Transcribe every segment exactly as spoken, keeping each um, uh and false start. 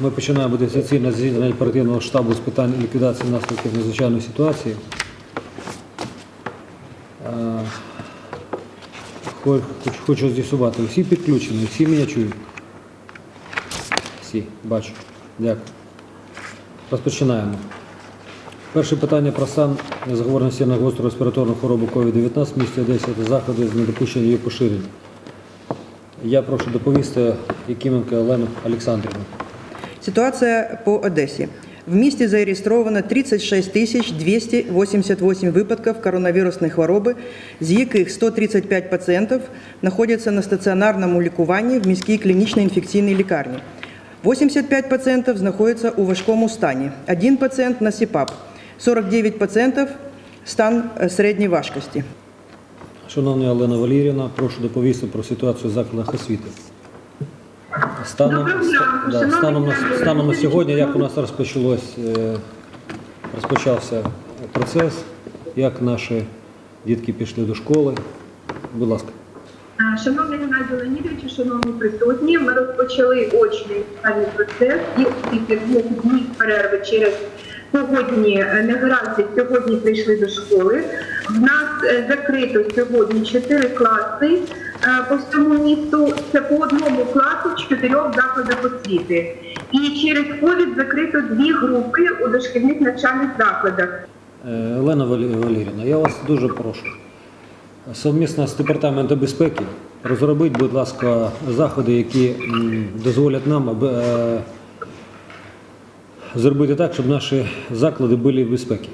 Ми починаємо дистанційне засідання оперативного штабу з питань ліквідації наслідків надзвичайної ситуації. Хочу з'ясувати, всі підключені, всі мене чують? Всі, бачу. Дякую. Розпочинаємо. Перше питання про стан захворюваності на гостру респіраторну хворобу ковід дев'ятнадцять в місті Одесі та заходи з недопущення її поширення. Я прошу доповісти Якименко Олену Олександрівну. Ситуація по Одесі. В місті зареєстровано тридцять шість тисяч двісті вісімдесят вісім випадків коронавірусної хвороби, з яких сто тридцять п'ять пацієнтів знаходяться на стаціонарному лікуванні в міській клінічній інфекційній лікарні. вісімдесят п'ять пацієнтів знаходяться у важкому стані, один пацієнт на СІПАП, сорок дев'ять пацієнтів стан середньої важкості. Шановна Олена Валеріївна, прошу доповісти про ситуацію в закладах освіти. Станом, да, станом, на, станом на сьогодні, як у нас розпочалось, розпочався процес, як наші дітки пішли до школи. Будь ласка. Шановний Геннадій Леонідович, шановні присутні, ми розпочали очний навчальний процес і після двох днів перерви через погодні негаразди сьогодні прийшли до школи. В нас закрито сьогодні чотири класи по всьому місту, це по одному класу в чотирьох закладах освіти. І через ковід закрито дві групи у дошкільних навчальних закладах. Олена Валеріївна, я вас дуже прошу. Совмісно з Департаментом безпеки розробіть, будь ласка, заходи, які дозволять нам зробити так, щоб наші заклади були в безпеці.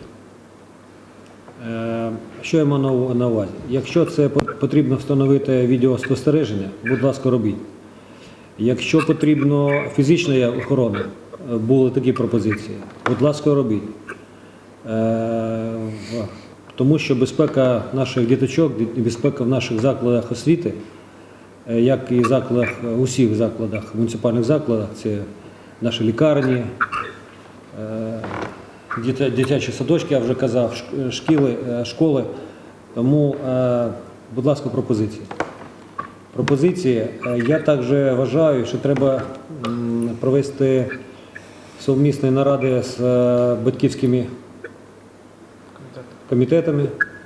Що я маю на увазі? Якщо це потрібно встановити відеоспостереження, будь ласка, робіть. Якщо потрібно фізична охорона, були такі пропозиції, будь ласка, робіть. Тому що безпека наших діточок, безпека в наших закладах освіти, як і закладах, усіх закладах, муніципальних закладах, це наші лікарні, дитячі садочки, я вже казав, шкіли, школи. Тому, будь ласка, пропозиції. Пропозиції. Я також вважаю, що треба провести совмісні наради з батьківськими комітетами,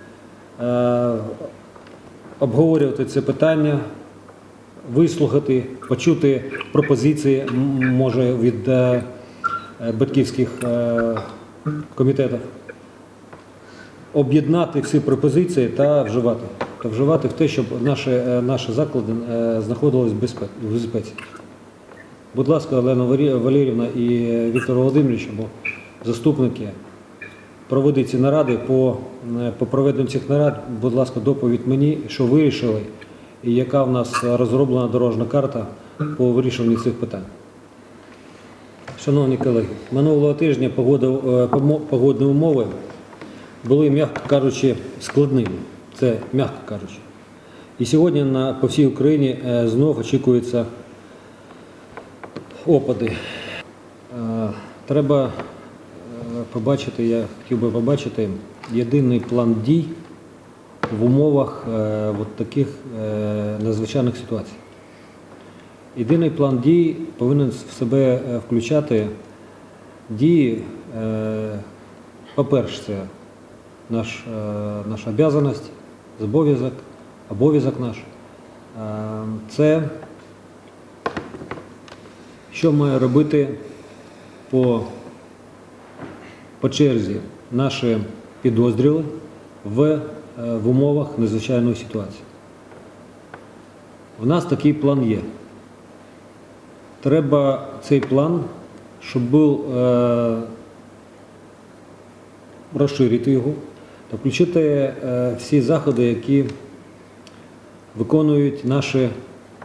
обговорювати це питання, вислухати, почути пропозиції, може, від батьківських комітетів, об'єднати всі пропозиції та вживати. Та вживати в те, щоб наші, наші заклади знаходились в безпеці. Будь ласка, Олена Валеріївна і Віктор Володимирович, або заступники, проведіть ці наради. По, по проведенню цих нарад, будь ласка, доповідь мені, що вирішили і яка в нас розроблена дорожня карта по вирішенню цих питань. Шановні колеги, минулого тижня погодні умови були, м'яко кажучи, складними. Це м'яко кажучи. І сьогодні на, по всій Україні знов очікуються опади. Треба побачити, я хотів би побачити єдиний план дій в умовах е, от таких е, надзвичайних ситуацій. Єдиний план дій повинен в себе включати дії, е, по-перше, це наш, е, наша обов'язаність, зобов'язок, обов'язок наш. Е, це що має робити по по черзі наші підозрювані в, в умовах надзвичайної ситуації. У нас такий план є. Треба цей план, щоб був, е, розширити його та включити е, всі заходи, які виконують наші е,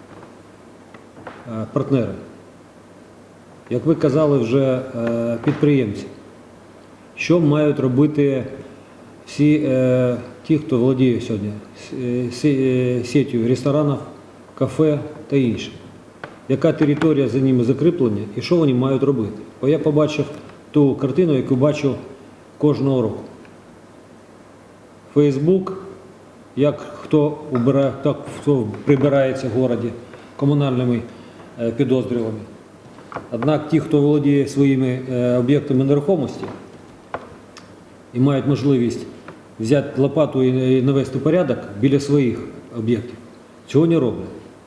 партнери. Як ви казали вже, е, підприємці. Що мають робити всі е, ті, хто володіє сьогодні сетью ресторанів, кафе та інше? Яка територія за ними закріплення і що вони мають робити? Бо я побачив ту картину, яку бачу кожного року. Фейсбук, як хто убирає, так хто прибирається в місті комунальними підозрюваними. Однак ті, хто володіє своїми е, об'єктами нерухомості і мають можливість взяти лопату і і навести порядок біля своїх об'єктів, цього не роблять.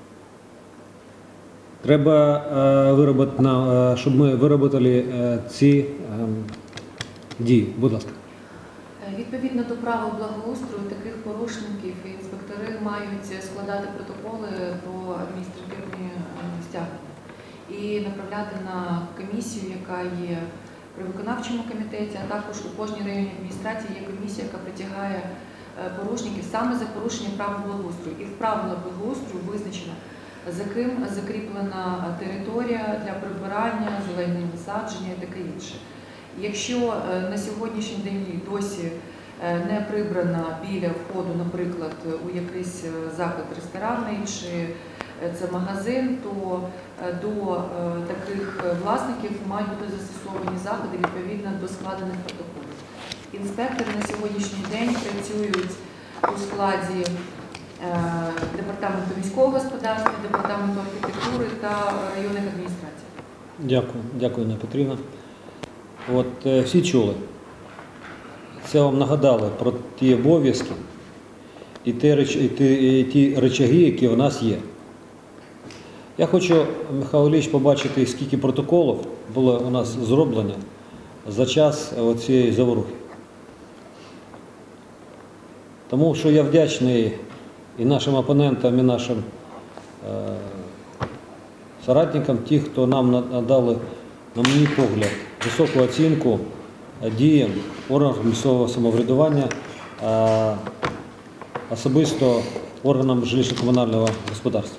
Треба, е, виробити, на, е, щоб ми виробили е, ці е, дії. Будь ласка. Відповідно до правил благоустрою, таких порушників інспектори мають складати протоколи про адміністративні е, стягнення і направляти на комісію, яка є при виконавчому комітеті, а також у кожній районній адміністрації є комісія, яка притягає е, порушників саме за порушення правил благоустрою. І в правилах благоустрою визначено, за ким закріплена територія для прибирання, зелені насадження і таке інше. Якщо е, на сьогоднішній день досі е, не прибрана біля входу, наприклад, у якийсь е, заклад ресторанний чи е, це магазин, то е, до е, таких власників мають бути застосовані заходи відповідно до складених протоколів. Інспектори на сьогоднішній день працюють у складі е, департаменту міського господарства, департаменту архітектури та районних адміністрацій. Дякую, дякую, Анна Петрівна. От е, всі чули. Це вам нагадали про ті обов'язки і ті, реч, і, ті, і ті речаги, які в нас є. Я хочу, Михайло Ілліч, побачити, скільки протоколів було у нас зроблено за час цієї заворухи. Тому що я вдячний і нашим опонентам, і нашим е, соратникам, ті, хто нам надали, на мій погляд, високу оцінку діям органів місцевого самоврядування, а особисто органам жилищно-комунального господарства.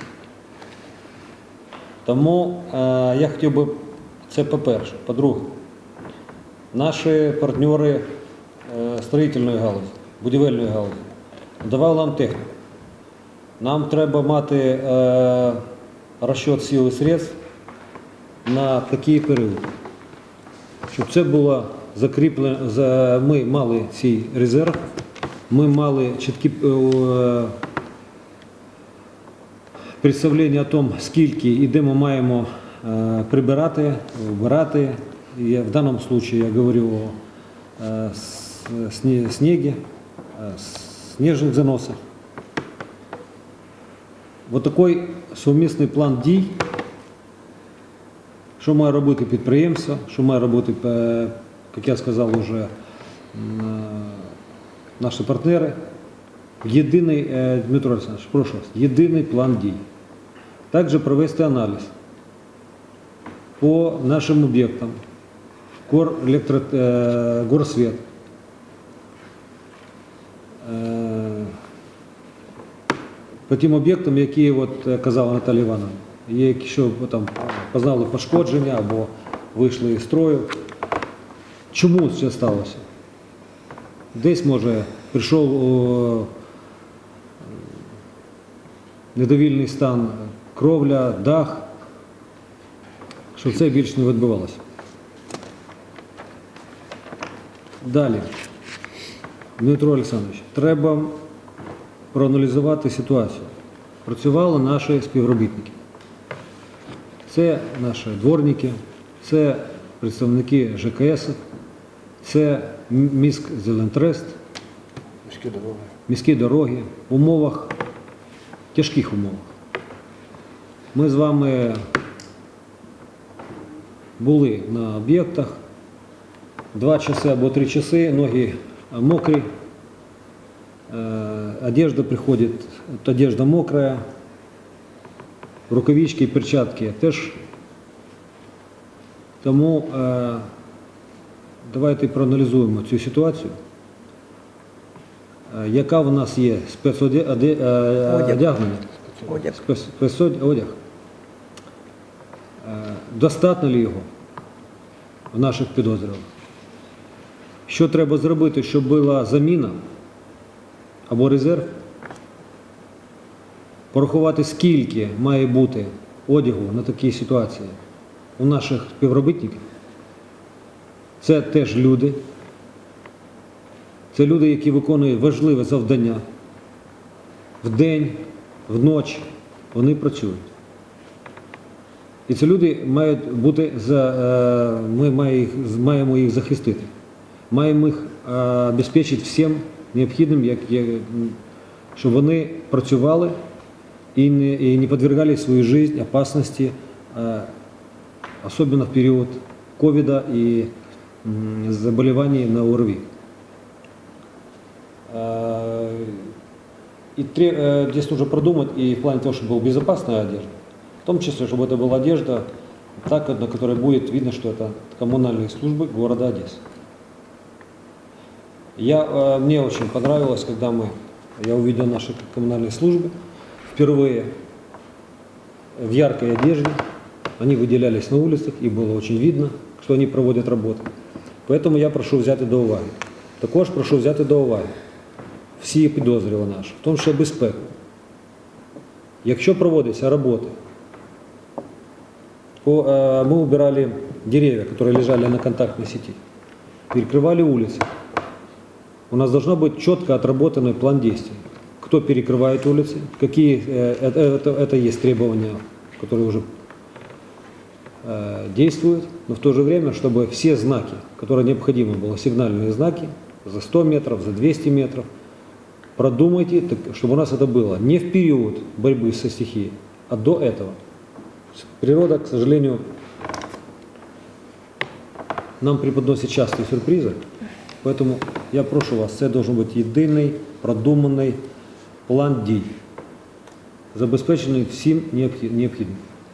Тому е, я хотів би, це по-перше. По-друге, наші партнери е, строїтельної галузі, будівельної галузі надавали нам техніку. Нам треба мати е, розчет сил і средств на такий період, щоб це було закріплено, за, ми мали цей резерв, ми мали чіткі е, представлення о тому, скільки і де ми маємо е, прибирати, вбирати. І в даному випадку я говорю о е, снегі, е, снежних заносах. Ось такий сумісний план дій, що має робити підприємство, що має робити, як я сказав вже, наші партнери. Єдиний, Дмитро Олександрович, прошу вас, єдиний план дій. Також провести аналіз по нашим об'єктам, Гор, електро, Горсвет, по тим об'єктам, які, от, казала Наталія Івановна, якщо там познали пошкодження або вийшли із строю. Чому це сталося? Десь, може, прийшов о, недовільний стан кровля, дах, щоб це більше не відбувалося. Далі, Дмитро Олександрович, треба проаналізувати ситуацію. Працювали наші співробітники. Це наші дворники, це представники ЖКС, це Міськзелентрест, Міські дороги. міські дороги в умовах, тяжких умовах. Ми з вами були на об'єктах, два часи або три часи, ноги мокрі, одежда приходит, одежда мокрая, рукавички, перчатки теж. Тому е, давайте проаналізуємо цю ситуацію, е, яка в нас є спецодягнення, Одяг. спецодяг. Е, достатньо ли його в наших підозрюваних? Що треба зробити, щоб була заміна або резерв? Порахувати, скільки має бути одягу на такі ситуації у наших співробітників. Це теж люди. Це люди, які виконують важливе завдання. Вдень, вночі вони працюють. І ці люди мають бути, за, е, ми має їх- маємо їх захистити. Маємо їх е, обезпечити всім необхідним, як, є, м, щоб вони працювали і не, і не підвергали свою життя опасності, е, особенно в період ковіда і м, заболеваний на ОРВИ. Э, И тре- э, здесь нужно продумать и в плане того, чтобы была безопасная одежда, в том числе, чтобы это была одежда, так, на которой будет видно, что это коммунальные службы города Одессы. Я, э, мне очень понравилось, когда мы, я увидел наши коммунальные службы впервые в яркой одежде. Они выделялись на улицах, и было очень видно, что они проводят работу. Поэтому я прошу взяти до уваги. Також прошу взяти до уваги всі підозрювання наші, в тому числі безпеку. Якщо проводяться роботи, по, э, мы убирали деревья, которые лежали на контактной сети, перекрывали улицы. У нас должно быть четко отработанный план действий. Кто перекрывает улицы, какие, э, это, это, это есть требования, которые уже э, действуют, но в то же время, чтобы все знаки, которые необходимы было, сигнальные знаки, за сто метров, за двести метров, продумайте, так, чтобы у нас это было не в период борьбы со стихией, а до этого. Природа, к сожалению, нам преподносит частые сюрпризы, поэтому я прошу вас, це должен бути єдиний, продуманий план дій, забезпечений всім необхідним.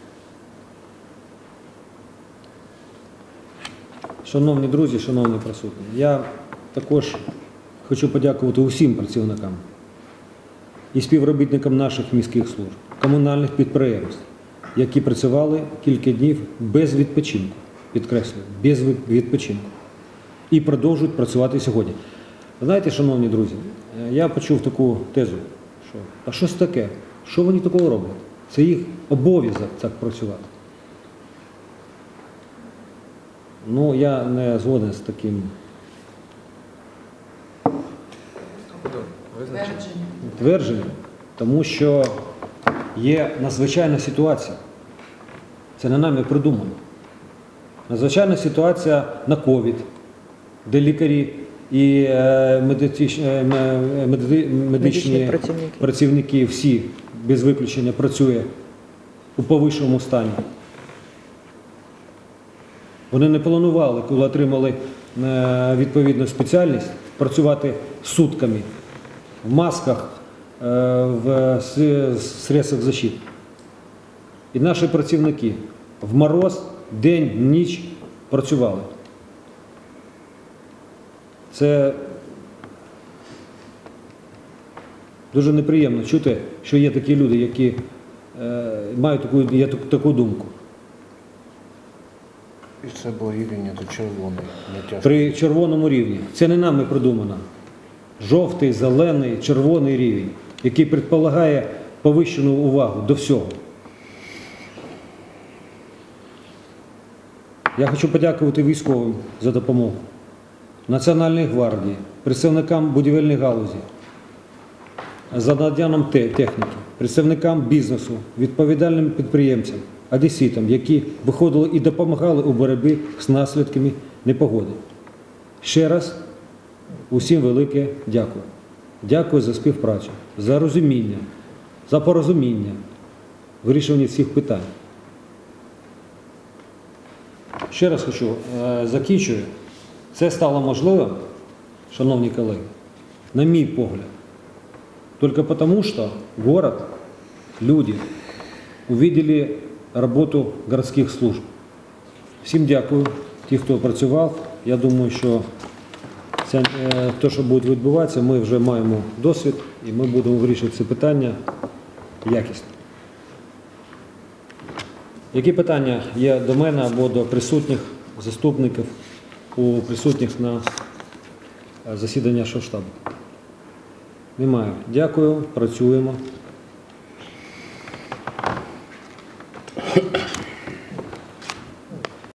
Шановні друзі, шановні присутні, я також хочу подякувати усім працівникам і співробітникам наших міських служб, комунальних підприємств, які працювали кілька днів без відпочинку, підкреслюю, без відпочинку, і продовжують працювати сьогодні. Знаєте, шановні друзі, я почув таку тезу, що а що це таке? Що вони такого роблять? Це їх обов'язок так працювати. Ну, я не згоден з таким Твердження. твердженням, тому що є надзвичайна ситуація. Це не нами придумано. Надзвичайна ситуація на ковід, де лікарі і е, медичні, е, меди- медичні Медичні працівники. працівники всі без виключення працює у повищеному стані. Вони не планували, коли отримали е, відповідну спеціальність, працювати сутками в масках, е, в с- средствах защити. І наші працівники в мороз, день, ніч працювали. Це дуже неприємно чути, що є такі люди, які е, мають таку, є таку, таку думку. І це був рівень до червоний, не тяжко. При червоному рівні. Це не нами придумано. Жовтий, зелений, червоний рівень, який предполагає повищену увагу до всього. Я хочу подякувати військовим за допомогу, Національній гвардії, представникам будівельної галузі, за наданням те- техніки, представникам бізнесу, відповідальним підприємцям, одеситам, які виходили і допомагали у боротьбі з наслідками непогоди. Ще раз усім велике дякую. Дякую за співпрацю, за розуміння, за порозуміння, вирішування всіх питань. Ще раз хочу, е, закінчую. Це стало можливим, шановні колеги, на мій погляд, только потому, что город, люди увидели роботу городських служб. Всім дякую, ті, хто працював. Я думаю, що це, е, те, що буде відбуватися, ми вже маємо досвід і ми будемо вирішувати це питання якісно. Які питання є до мене або до присутніх заступників, у присутніх на засіданні штабу? Немає. Дякую, працюємо.